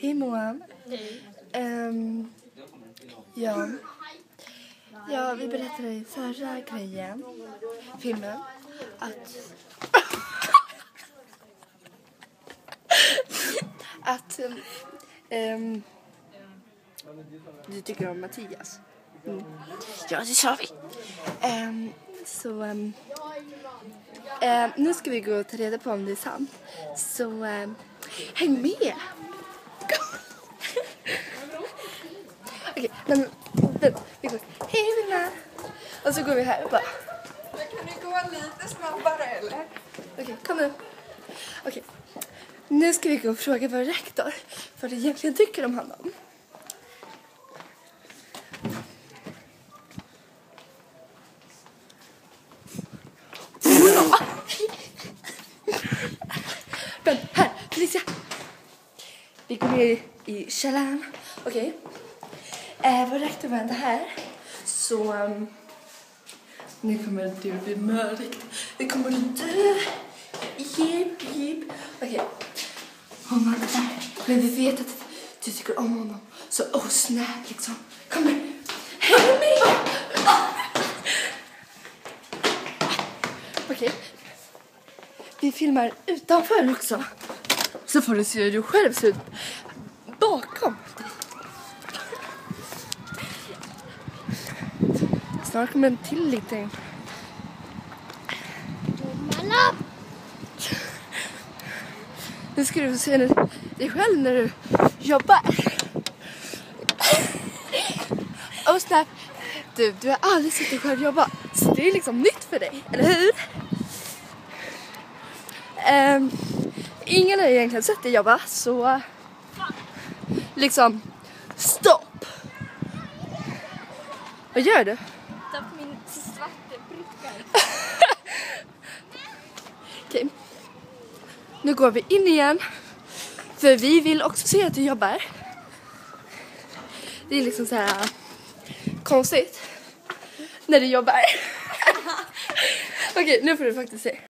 Hej Moa. Ja, vi berättade i förra grejen, filmen, att du tycker om Mattias. Ja, det sa vi. Nu ska vi gå och ta reda på om det är sant. Så häng med. Okej, men vi går. Hej Vilma. Och så går vi här och bara. Kan ni gå lite snabbare eller? Okej, kom nu. Okej. Nu ska vi gå och fråga vår rektor vad det egentligen tycker om honom. Men här, Felicia. Vi går ner i källaren. Okej. Vår rektor var inte här. Så nu kommer du bli mörkt. Nu kommer du dö. Jip. Okej. Hon var inte där. Men vi vet att du tycker om honom. Så snap liksom. Kom nu. Häng med. Okej. Vi filmar utanför också. Så får du se hur du själv ser ut bakom. Snart kommer en till liten. Nu ska du få se dig själv när du jobbar. Och snart. Du har aldrig sett dig själv jobba. Så det är liksom nytt för dig, eller hur? Ingen har egentligen sett dig jobba, så liksom stopp. Vad gör du? Stopp min svarta bricka. Okej. Nu går vi in igen. För vi vill också se att du jobbar. Det är liksom så här konstigt när du jobbar. Okej, nu får du faktiskt se.